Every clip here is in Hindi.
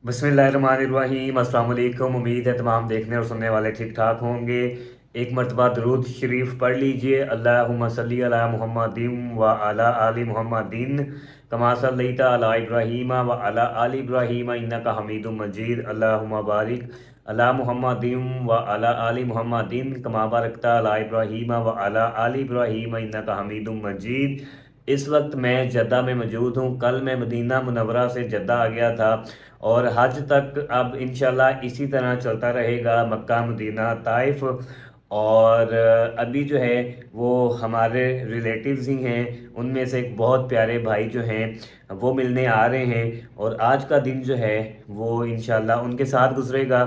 बिस्मिल्लाहिर्रहमानिर्रहीम। अस्सलाम वालेकुम। उम्मीद है तमाम देखने और सुनने वाले ठीक ठाक होंगे। एक मरतबा दरूद शरीफ पढ़ लीजिए। अल्लाहुम्मा सल्ली अला मुहम्मदिन व अला आलि मुहम्मदिन कमा सल्लैता अला इब्राहीम व अला आलि इब्राहीम इन्नका हमीदुम मजीद। अल्लाहुम्मा बारिक अला मुहम्मदिन व अला आलि मुहम्मदिन कमा बारकता अला इब्राहीम व अला आलि इब्राहीम इन्नका हमीदुम मजीद। इस वक्त मैं जद्दा में मौजूद हूँ। कल मैं मदीना मुनव्वरा से जद्दा आ गया था और हज तक अब इंशाल्लाह इसी तरह चलता रहेगा, मक्का मदीना ताइफ। और अभी जो है वो हमारे रिलेटिव्स ही हैं, उनमें से एक बहुत प्यारे भाई जो हैं वो मिलने आ रहे हैं और आज का दिन जो है वो इंशाल्लाह उनके साथ गुजरेगा।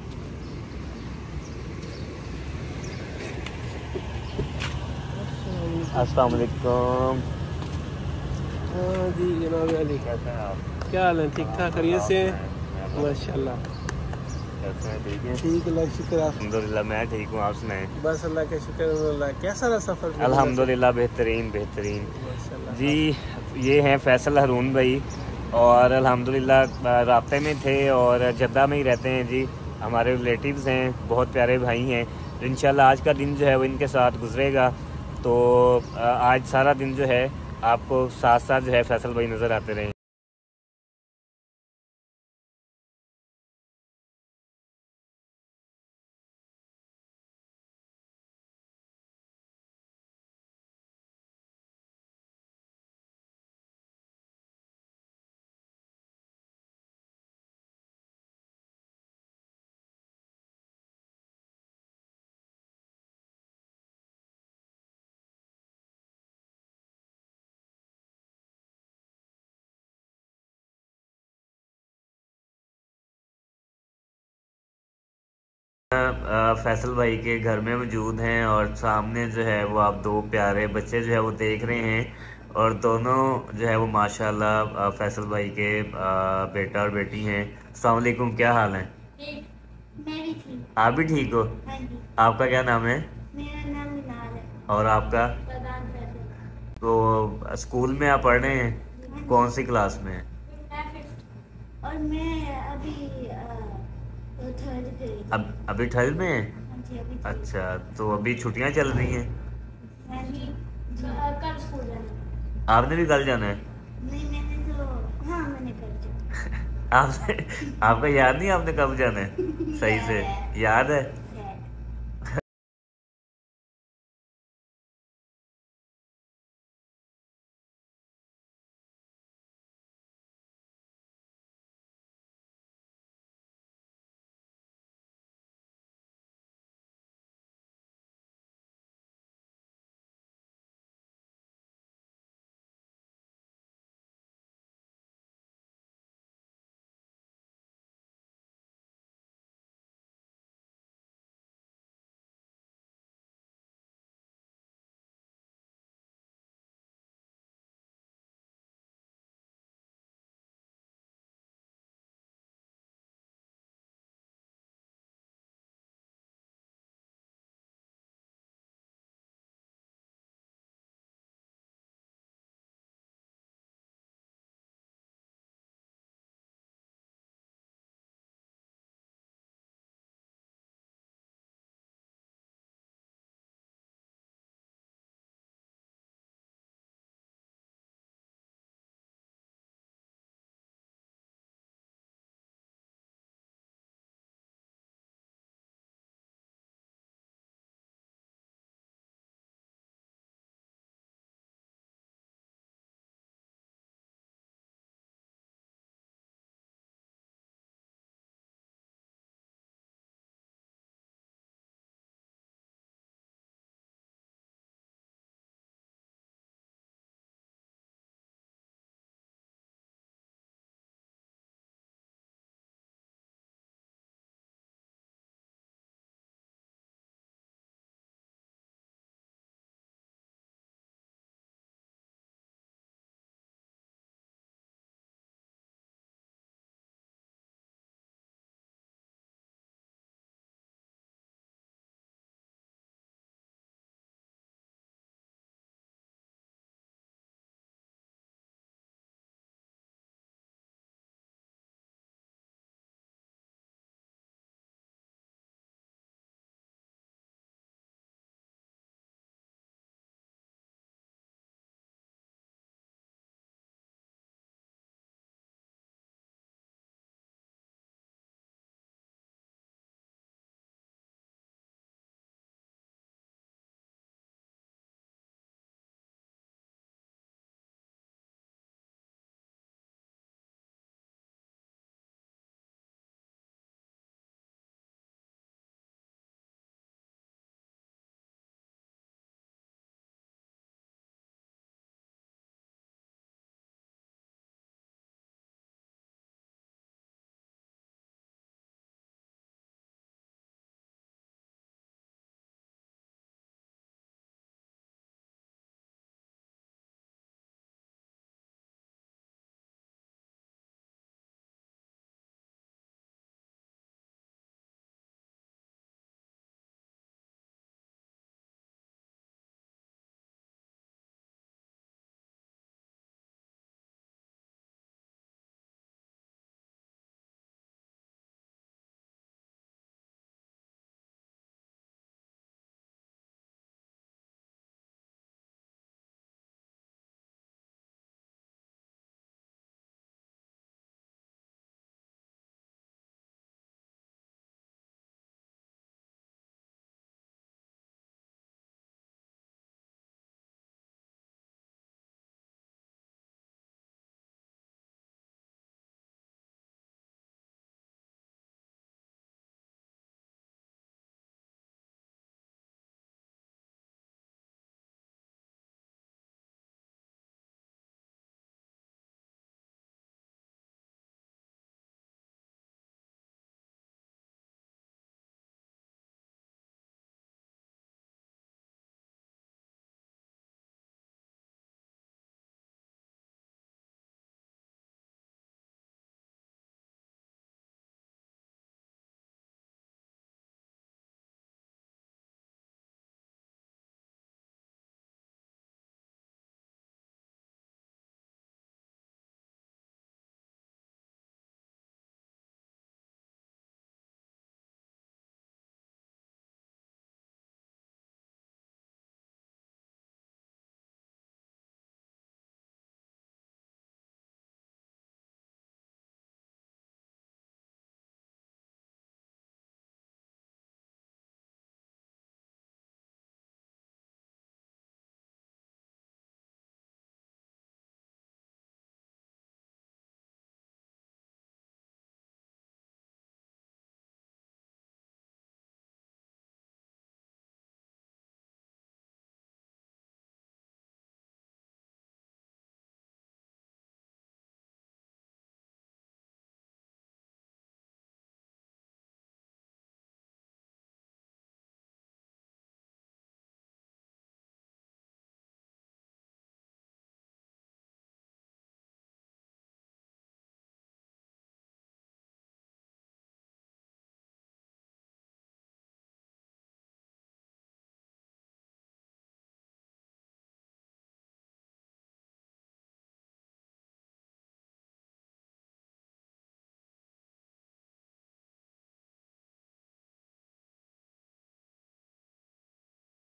अस्सलाम जी। वालेकुम। हाँ जी जनाब अली। कैसे हैं आप? क्या हाल है? ठीक ठाक खैरियत आप से हैं? सुनाएं। मैं बहुत बढ़िया। माशाल्लाह। कैसे हैं? ठीक है। ठीक, अल्लाह का शुक्र। आप? अल्हम्दुलिल्लाह मैं ठीक हूँ, आप सुनाएं। बस अल्लाह का शुक्र है। अल्लाह कैसा रहा सफ़र मदीना से? अल्हम्दुलिल्लाह बेहतरीन बेहतरीन। माशाल्लाह। जी, आप? ये हैं फैसल हरून भाई और अल्हम्दुलिल्लाह राब्ते में थे और जद्दा में ही रहते हैं जी। हमारे रिलेटिव्स हैं, बहुत प्यारे भाई हैं। तो इंशाल्लाह आज का दिन जो है वो इनके साथ गुजरेगा। तो आज सारा दिन जो है आपको साथ साथ जो है फैसल भाई नज़र आते रहें। फैसल भाई के घर में मौजूद हैं और सामने जो है वो आप दो प्यारे बच्चे जो है वो देख रहे हैं और दोनों जो है वो माशाल्लाह फैसल भाई के बेटा और बेटी हैं। अस्सलाम वालेकुम, क्या हाल है? मैं भी थी। आप भी ठीक हो? हाँ जी। आपका क्या नाम है? मेरा नाम मिनाल है। और आपका? प्रधान फैसल। तो स्कूल में आप पढ़ रहे हाँ हैं, जी। कौन सी क्लास में? मैं फिफ्थ और मैं अभी थर्ड ग्रेड अब में। अभी ठंड में है? हाँ जी अभी थर्ड। अच्छा, तो अभी छुट्टियां चल रही हैं? हाँ जी। कल स्कूल जाना है। आपने भी कल जाना है? नहीं मैंने तो हाँ मैंने कल आपने आपका याद नहीं आपने कब जाना है? जाना सही से याद याद है? है।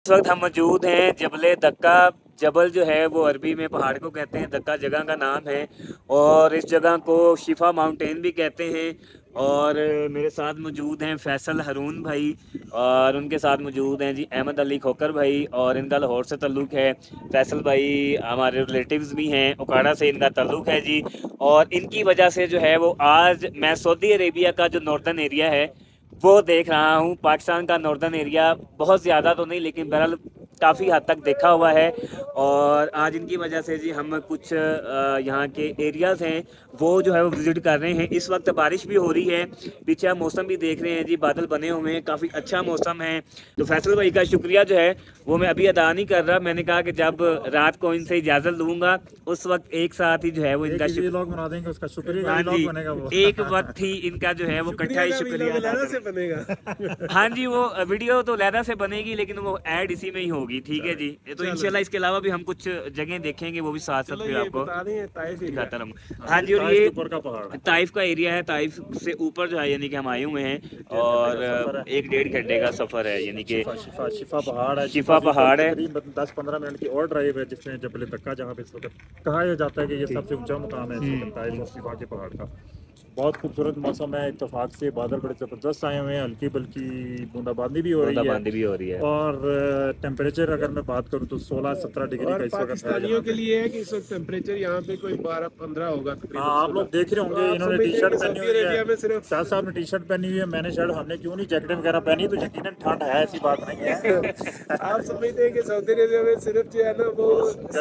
इस वक्त हम मौजूद हैं जबल दक्का। जबल जो है वो अरबी में पहाड़ को कहते हैं, दक्का जगह का नाम है और इस जगह को शिफा माउंटेन भी कहते हैं। और मेरे साथ मौजूद हैं फैसल हारून भाई और उनके साथ मौजूद हैं जी अहमद अली खोकर भाई और इनका लाहौर से ताल्लुक़ है। फैसल भाई हमारे रिलेटिव्स भी हैं, उकाड़ा से इनका ताल्लुक़ है जी। और इनकी वजह से जो है वो आज मैं सऊदी अरेबिया का जो नॉर्दर्न एरिया है वो देख रहा हूँ। पाकिस्तान का नॉर्दर्न एरिया बहुत ज़्यादा तो नहीं लेकिन बहरहाल काफ़ी हद तक देखा हुआ है। और आज इनकी वजह से जी हम कुछ यहाँ के एरियाज़ हैं वो जो है वो विज़िट कर रहे हैं। इस वक्त बारिश भी हो रही है, पीछे आप मौसम भी देख रहे हैं जी, बादल बने हुए हैं, काफ़ी अच्छा मौसम है। तो फैसल भाई का शुक्रिया जो है वो मैं अभी अदा नहीं कर रहा। मैंने कहा कि जब रात को इनसे इजाज़त लूँगा उस वक्त एक साथ ही जो है वो इनका बना देंगे, उसका शुक्रिया। हाँ जी, एक वक्त ही इनका जो है वो इकट्ठा ही शुक्रिया बनेगा। हाँ जी, वो वीडियो तो लहदा से बनेगी लेकिन वो ऐड इसी में ही होगी। ठीक है जी, तो इंशाल्लाह इसके अलावा भी हम कुछ जगह देखेंगे वो भी साथ साथ फिर आपको दिखाता रहूँगा। हाँ जी, और ये ताइफ का एरिया है, ताइफ से ऊपर जो है यानी कि हम आए हुए हैं और 1-1.5 घंटे का सफ़र है यानी कि शिफा पहाड़ है। शिफा पहाड़ है, 10-15 मिनट की और ड्राइव है जिसमें जबल दक्का, जहाँ पे इस वक्त कहा जाता है कि ये सबसे ऊंचा मुकाम है इस वक्त ताइफ और शिफा के पहाड़ का। बहुत खूबसूरत मौसम है, इत्तेफाक से बादल बड़े ज़बरदस्त आए हुए हैं, हल्की बल्कि बूंदाबांदी भी हो रही है और टेम्परेचर अगर मैं बात करूं तो 16-17 डिग्री का इस वक्त पाकिस्तानियों के लिए है कि इस वक्त टेम्परेचर यहाँ पे कोई 12-15 होगा तकरीबन। हाँ, आप लोग देख रहे होंगे इन्होंने टी शर्ट पहनी हुई है, सिर्फ शाह साहब ने टी शर्ट पहनी हुई है, मैंने शर्ट, हमने क्यों नहीं जैकेट वगैरह पहनी, तो यकीनन ठंड है, ऐसी बात नहीं है। आप समझते हैं कि सऊदी अरेबिया में सिर्फ जो है ना वो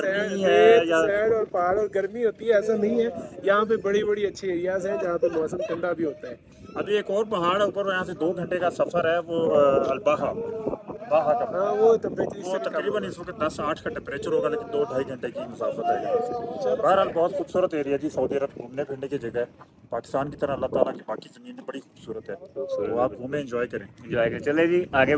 सैंड और पहाड़ और गर्मी होती है, ऐसा नहीं है। यहाँ पे बड़ी बड़ी अच्छी एरियाज हैं जहाँ पे मौसम ठंडा भी होता है। अभी एक और पहाड़ है ऊपर, यहाँ से 2 घंटे का सफर है, वो अलबाहा का। हाँ, वो तकरीबन इस वक्त 10-8 का टेम्परेचर होगा लेकिन 2-2.5 घंटे की मुसाफत है यहाँ से। बहरहाल बहुत खूबसूरत एरिया जी, सऊदी अरब घूमने फिरने की जगह है। पाकिस्तान की तरह अल्लाह ताला की बाकी ज़मीन भी बड़ी खूबसूरत है, तो आप घूमें, एंजॉय करें। चले जी आगे।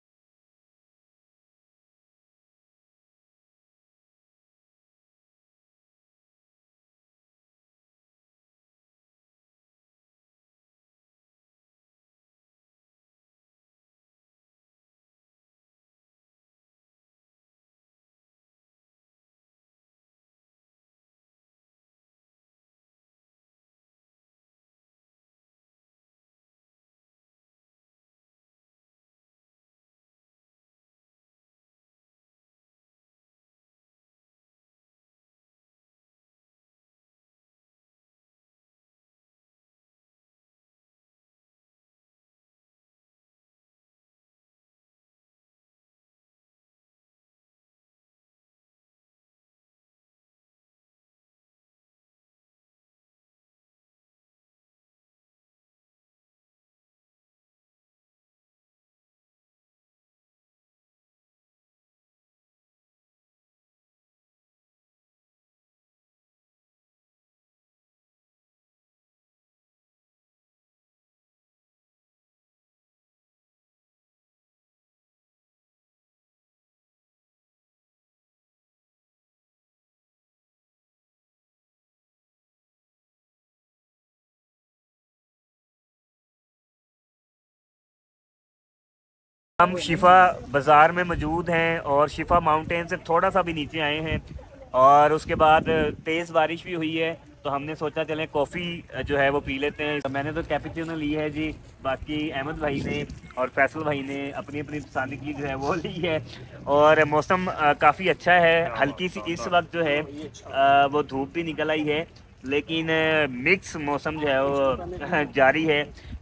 हम शिफा बाज़ार में मौजूद हैं और शिफा माउंटेन से थोड़ा सा भी नीचे आए हैं और उसके बाद तेज़ बारिश भी हुई है तो हमने सोचा चलें कॉफ़ी जो है वो पी लेते हैं। तो मैंने तो कैपुचिनो ली है जी, बाकी अहमद भाई ने और फैसल भाई ने अपनी अपनी पसंद की जो है वो ली है। और मौसम काफ़ी अच्छा है, हल्की सी इस वक्त जो है वो धूप भी निकल आई है लेकिन मिक्स मौसम जो है वो जारी है,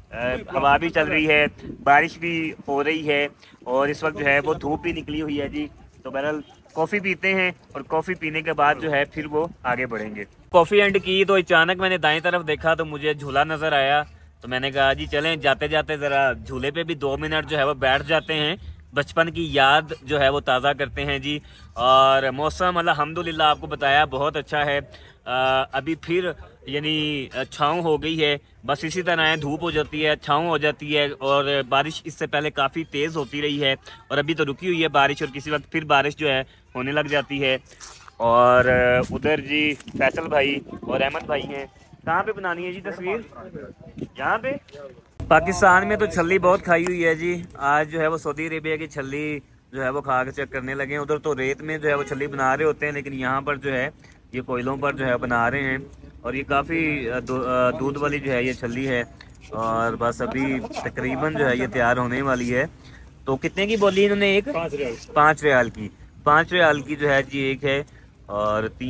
हवा भी चल रही है, बारिश भी हो रही है और इस वक्त जो है वो धूप भी निकली हुई है जी। तो बहरहाल कॉफ़ी पीते हैं और कॉफ़ी पीने के बाद जो है फिर वो आगे बढ़ेंगे। कॉफ़ी एंड की तो अचानक मैंने दाएं तरफ देखा तो मुझे झूला नज़र आया, तो मैंने कहा जी चलें जाते जाते ज़रा झूले पे भी 2 मिनट जो है वो बैठ जाते हैं, बचपन की याद जो है वो ताज़ा करते हैं जी। और मौसम अल्हम्दुलिल्लाह आपको बताया बहुत अच्छा है, अभी फिर यानी छाँव हो गई है, बस इसी तरह धूप हो जाती है, छाँव हो जाती है और बारिश इससे पहले काफ़ी तेज़ होती रही है और अभी तो रुकी हुई है बारिश और किसी वक्त फिर बारिश जो है होने लग जाती है। और उधर जी फैसल भाई और अहमद भाई हैं। कहाँ पे बनानी है जी तस्वीर? यहाँ पे। पाकिस्तान में तो छल्ली बहुत खाई हुई है जी, आज जो है वो सऊदी अरेबिया की छल्ली जो है वो खा के चेक करने लगे हैं। उधर तो रेत में जो है वो छल्ली बना रहे होते हैं, लेकिन यहाँ पर जो है ये कोयलों पर जो है बना रहे हैं। और ये काफ़ी दूध वाली जो है ये छल्ली है, और बस अभी तकरीबन जो है ये तैयार होने वाली है। तो कितने की बोली इन्होंने? एक 5 रियाल। 5 रियाल की, 5 रियाल की जो है जी एक है। और 3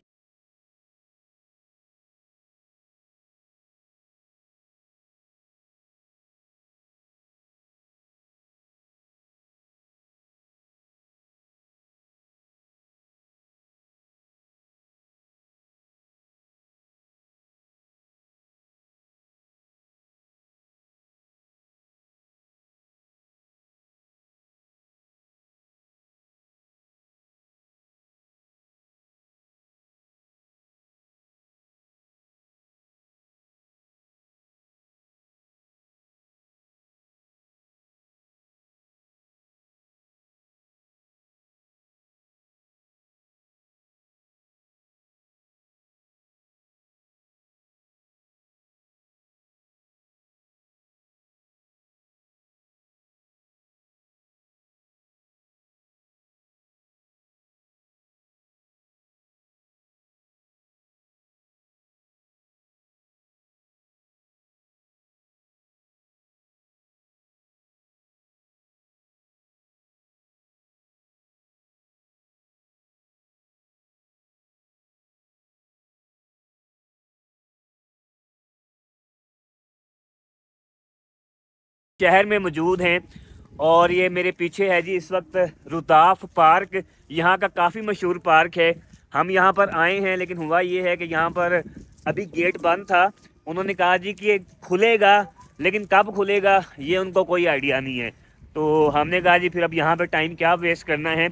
शहर में मौजूद हैं। और ये मेरे पीछे है जी इस वक्त रुताफ पार्क, यहाँ का काफ़ी मशहूर पार्क है। हम यहाँ पर आए हैं, लेकिन हुआ ये है कि यहाँ पर अभी गेट बंद था। उन्होंने कहा जी कि ये खुलेगा, लेकिन कब खुलेगा ये उनको कोई आइडिया नहीं है। तो हमने कहा जी फिर अब यहाँ पर टाइम क्या वेस्ट करना है।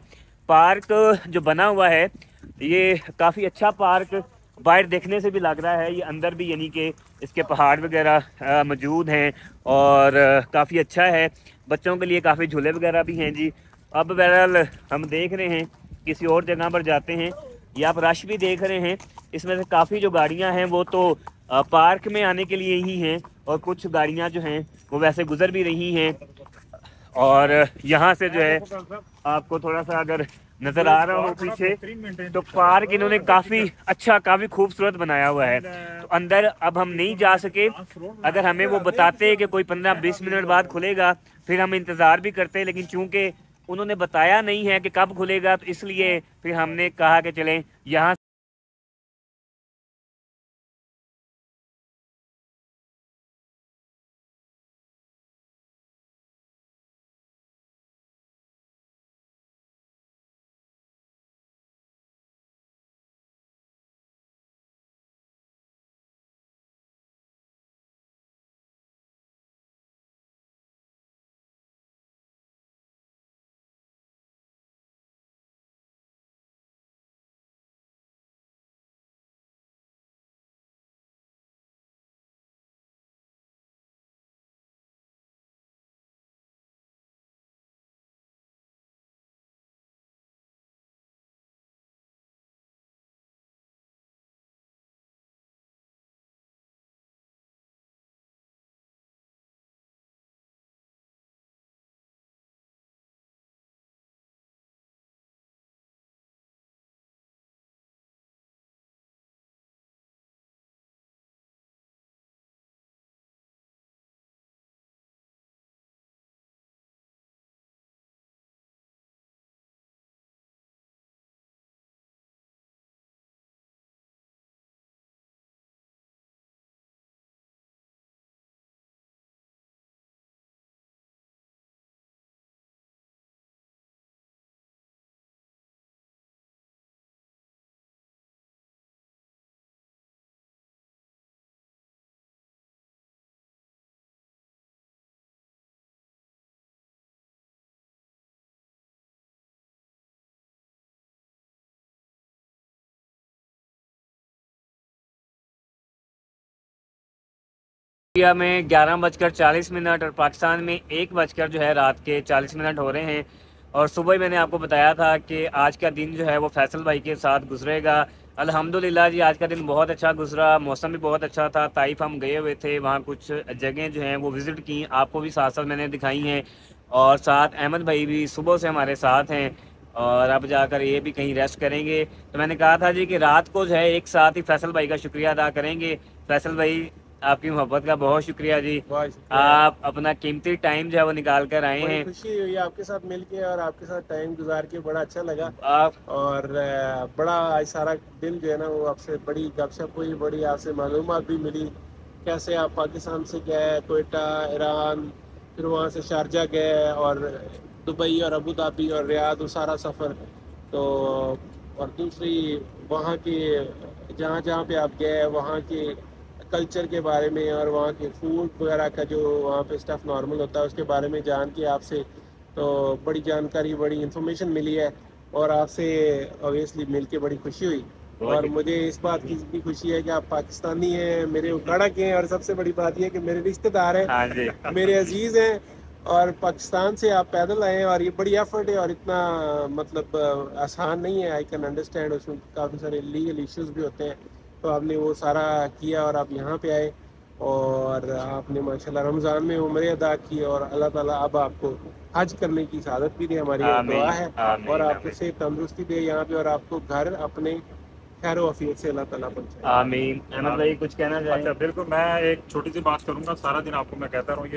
पार्क जो बना हुआ है ये काफ़ी अच्छा पार्क बाहर देखने से भी लग रहा है। ये अंदर भी यानी कि इसके पहाड़ वगैरह मौजूद हैं, और काफ़ी अच्छा है। बच्चों के लिए काफ़ी झूले वगैरह भी हैं जी। अब बहरहाल हम देख रहे हैं किसी और जगह पर जाते हैं। ये आप रश भी देख रहे हैं, इसमें से काफ़ी जो गाड़ियां हैं वो तो पार्क में आने के लिए ही हैं, और कुछ गाड़ियां जो हैं वो वैसे गुजर भी रही हैं। और यहाँ से जो है आपको थोड़ा सा अगर नज़र आ रहा हो पीछे, तो पार्क इन्होंने काफ़ी अच्छा, काफ़ी खूबसूरत बनाया हुआ है। तो अंदर अब हम नहीं जा सके। अगर हमें वो बताते कि कोई 15-20 मिनट बाद खुलेगा, फिर हम इंतज़ार भी करते, लेकिन चूंकि उन्होंने बताया नहीं है कि कब खुलेगा, तो इसलिए फिर हमने कहा कि चलें यहाँ इंडिया में 11:40 और पाकिस्तान में 1 जो है रात के 40 मिनट हो रहे हैं। और सुबह मैंने आपको बताया था कि आज का दिन जो है वो फैसल भाई के साथ गुजरेगा। अल्हम्दुलिल्लाह जी, आज का दिन बहुत अच्छा गुजरा, मौसम भी बहुत अच्छा था। ताइफ हम गए हुए थे, वहाँ कुछ जगह जो हैं वो विज़िट की, आपको भी साथ साथ मैंने दिखाई हैं। और साथ अहमद भाई भी सुबह से हमारे साथ हैं और अब जाकर ये भी कहीं रेस्ट करेंगे। तो मैंने कहा था जी कि रात को जो है एक साथ ही फैसल भाई का शुक्रिया अदा करेंगे। फैसल भाई, आपकी मोहब्बत का बहुत शुक्रिया जी, बहुत शुक्रिया। आप अपना कीमती टाइम जो है वो निकाल कर आए बड़ी हैं। खुशी हुई आपके साथ मिलके और आपके साथ टाइम गुजार के, बड़ा अच्छा लगा। आप और बड़ा आज सारा दिन जो है ना वो आपसे बड़ी गपशप हुई, बड़ी आपसे मालूमात भी मिली, कैसे आप पाकिस्तान से गए कोयटा, ईरान, फिर वहाँ से शारजा गए और दुबई और अबू धाबी और रियाद, वो सारा सफ़र। तो और दूसरी वहाँ के जहाँ जहाँ पे आप गए वहाँ के कल्चर के बारे में और वहाँ के फूड वगैरह का जो वहाँ पे स्टफ़ नॉर्मल होता है उसके बारे में जान के आपसे तो बड़ी जानकारी, बड़ी इन्फॉर्मेशन मिली है। और आपसे ऑब्वियसली मिल के बड़ी खुशी हुई। और मुझे इस बात की भी खुशी है कि आप पाकिस्तानी हैं, मेरे उकाड़ा के हैं, और सबसे बड़ी बात यह है कि मेरे रिश्तेदार हैं, हाँ जी, मेरे अजीज़ हैं। और पाकिस्तान से आप पैदल आए हैं और ये बड़ी एफर्ट है और इतना मतलब आसान नहीं है। आई कैन अंडरस्टैंड, उसमें काफ़ी सारे लीगल इश्यूज भी होते हैं। तो आपने वो सारा किया और आप यहाँ पे आए और आपने माशाल्लाह रमज़ान में उम्र अदा की और अल्लाह ताला अब आपको हज करने की सआदत भी दे, हमारी दुआ आमीन है। आमीन और आपको आमीन से तंदुरुस्ती दे यहाँ पे और आपको घर अपने खैर वफियत से अल्लाह ताला पहुँचाए। आमीन। अहमद भाई कुछ कहना अच्छा, चाहेंगे? बिल्कुल, मैं एक छोटी सी बात करूंगा। सारा दिन आपको मैं कहता रहूँ, ये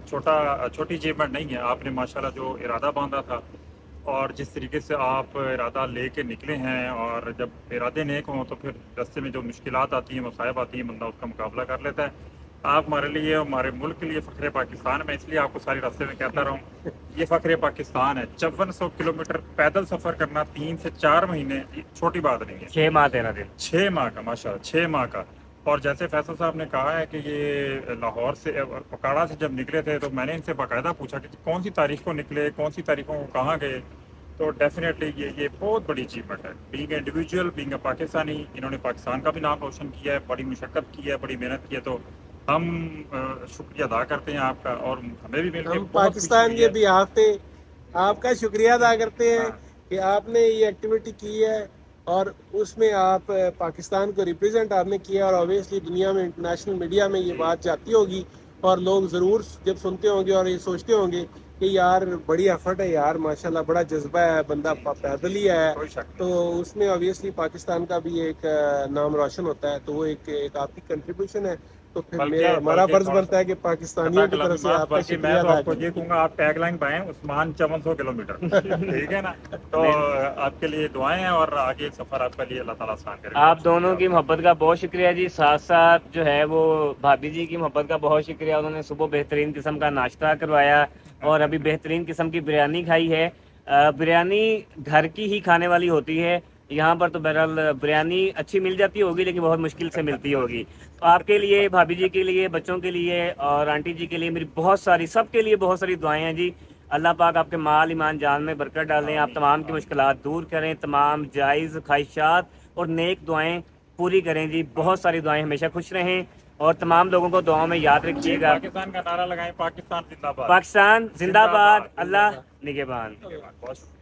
छोटी अचीवमेंट नहीं है। आपने माशाल्लाह जो इरादा बांधा था और जिस तरीके से आप इरादा लेके निकले हैं, और जब इरादे नेक हों तो फिर रास्ते में जो मुश्किलात आती हैं, मसाइब आती हैं, बंदा उसका मुकाबला कर लेता है। आप हमारे लिए, हमारे मुल्क के लिए फ़ख्र पाकिस्तान में, इसलिए आपको सारी रास्ते में कहता रहूँ ये फ़ख्र पाकिस्तान है। 5400 किलोमीटर पैदल सफ़र करना 3 से 4 महीने, ये छोटी बात नहीं है। 6 माह 13 दिन। 6 माह का, माशाल्लाह 6 माह का। और जैसे फैसल साहब ने कहा है कि ये लाहौर से, पकाड़ा से जब निकले थे तो मैंने इनसे बाकायदा पूछा कि कौन सी तारीख को निकले, कौन सी तारीखों को कहाँ गए। तो डेफिनेटली ये बहुत बड़ी अचीवमेंट है। बीइंग इंडिविजुअल, बीइंग पाकिस्तानी, इन्होंने पाकिस्तान का भी नाम रोशन किया है, बड़ी मुशक्क़त की है, बड़ी मेहनत की है। तो हम शुक्रिया अदा करते हैं आपका, और हमें भी मिलकर हम बहुत पाकिस्तान खुशी के है। भी आप पे आपका शुक्रिया अदा करते हैं हाँ। कि आपने ये एक्टिविटी की है और उसमें आप पाकिस्तान को रिप्रेजेंट आपने किया। और ऑब्वियसली दुनिया में, इंटरनेशनल मीडिया में ये बात जाती होगी और लोग ज़रूर जब सुनते होंगे और ये सोचते होंगे कि यार बड़ी एफर्ट है यार, माशाल्लाह बड़ा जज्बा है, बंदा पैदल ही है। कोई शक तो उसमें ऑब्वियसली पाकिस्तान का भी एक नाम रोशन होता है। तो वो एक आपकी कंट्रीब्यूशन है। तो फिर बल्कि हमारा फर्ज थोड़ा बनता है कि पाकिस्तानियों की तरफ से आपका बल्कि मैं शुक्रिया तो अदा आपको करें। ये कहूँगा, आप टैगलाइन पाएं उस्मान 5400 किलोमीटर। ठीक है ना? तो आपके लिए दुआएं हैं और आगे सफर आपका लिए अल्लाह ताला आसान करे। आप दोनों की मोहब्बत का बहुत शुक्रिया जी। साथ साथ जो है वो भाभी जी की मोहब्बत का बहुत शुक्रिया, उन्होंने सुबह बेहतरीन किस्म का नाश्ता करवाया और अभी बेहतरीन किस्म की बिरयानी खाई है। बिरयानी घर की ही खाने वाली होती है, यहाँ पर तो बहरहाल बिरयानी अच्छी मिल जाती होगी लेकिन बहुत मुश्किल से मिलती होगी। तो आपके लिए, भाभी जी के लिए, बच्चों के लिए और आंटी जी के लिए मेरी बहुत सारी, सबके लिए बहुत सारी दुआएं हैं जी। अल्लाह पाक आपके माल, ईमान, जान में बरकत डालें, आप तमाम की मुश्किलात दूर करें, तमाम जायज़ ख्वाहिशात और नेक दुआएं पूरी करें जी। बहुत सारी दुआएं, हमेशा खुश रहें और तमाम लोगों को दुआओं में याद रखिएगा। पाकिस्तान का नारा लगाएं, पाकिस्तान जिंदाबाद। पाकिस्तान जिंदाबाद, अल्लाह निगहबान। बहुत